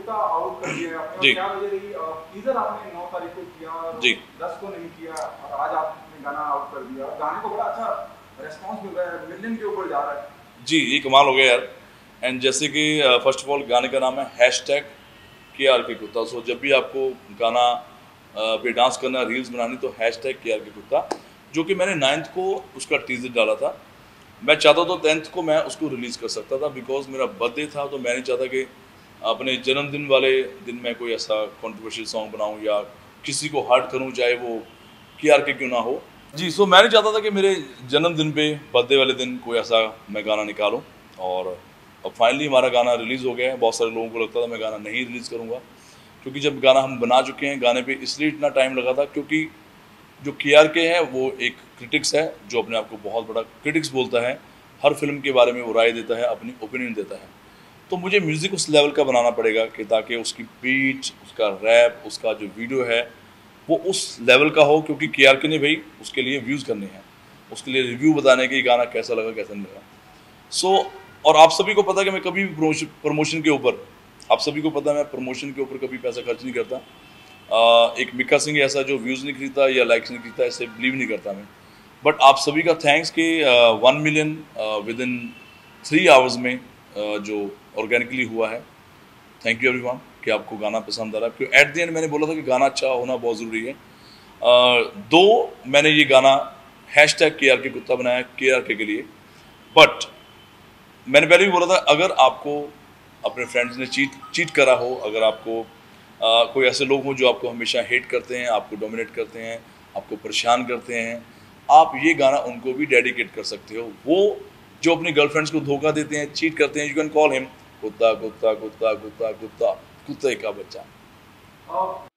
कुत्ता आउट कर दिया आपने, जी। क्या वजह रही? टीजर आपने 9 तारीख को किया, जी। 10 को नहीं किया, और आज आपने गाना आउट कर दिया। गाने को बड़ा अच्छा रेस्पॉन्स मिल रहा है, मिलियन के ऊपर जा रहा है। जी, ये कमाल हो गया यार। एंड जैसे कि फर्स्ट ऑफ ऑल गाने का नाम है #KRK कुत्ता। सो जब भी आपको गाना पे डांस करना, रील्स बनानी, तो #KRK कुत्ता, जो कि मैंने 9th को उसका टीजर डाला था। मैं चाहता तो 10th को मैं उसको रिलीज़ कर सकता था, बिकॉज मेरा बर्थडे था, तो मैं नहीं चाहता कि अपने जन्मदिन वाले दिन मैं कोई ऐसा कंट्रोवर्शियल सॉन्ग बनाऊं या किसी को हर्ट करूं, चाहे वो KRK क्यों ना हो। जी, सो मैं नहीं चाहता था कि मेरे जन्मदिन पे, बर्थडे वाले दिन, कोई ऐसा मैं गाना निकालूं। और अब फाइनली हमारा गाना रिलीज़ हो गया है। बहुत सारे लोगों को लगता था मैं गाना नहीं रिलीज़ करूँगा, क्योंकि जब गाना हम बना चुके हैं, गाने पे इसलिए इतना टाइम लगा था क्योंकि जो KRK है वो एक क्रिटिक्स है, जो अपने आप को बहुत बड़ा क्रिटिक्स बोलता है। हर फिल्म के बारे में वो राय देता है, अपनी ओपिनियन देता है। तो मुझे म्यूज़िक उस लेवल का बनाना पड़ेगा कि ताकि उसकी बीट, उसका रैप, उसका जो वीडियो है वो उस लेवल का हो, क्योंकि KRK ने भाई उसके लिए व्यूज़ करने हैं, उसके लिए रिव्यू बताने कि गाना कैसा लगा कैसा नहीं लगा। सो और आप सभी को पता है कि मैं कभी भी प्रमोशन के ऊपर, आप सभी को पता है मैं प्रमोशन के ऊपर कभी पैसा खर्च नहीं करता। एक मिक्का सिंह ऐसा जो व्यूज़ नहीं खरीदता या लाइक्स नहीं खरीदता, ऐसे बिलीव नहीं करता मैं। बट आप सभी का थैंक्स कि 1 मिलियन विद इन 3 आवर्स में जो ऑर्गेनिकली हुआ है। थैंक यू एवरीवन कि आपको गाना पसंद आ रहा है, क्योंकि एट द एंड मैंने बोला था कि गाना अच्छा होना बहुत ज़रूरी है। दो मैंने ये गाना #KRK कुत्ता बनाया KRK के लिए, बट मैंने पहले भी बोला था, अगर आपको अपने फ्रेंड्स ने चीट करा हो, अगर आपको कोई ऐसे लोग हों जो आपको हमेशा हेट करते हैं, आपको डोमिनेट करते हैं, आपको परेशान करते हैं, आप ये गाना उनको भी डेडिकेट कर सकते हो। वो जो अपनी गर्लफ्रेंड्स को धोखा देते हैं, चीट करते हैं, यू कैन कॉल हिम कुत्ता कुत्ता कुत्ता कुत्ता कुत्ता, कुत्ते का बच्चा।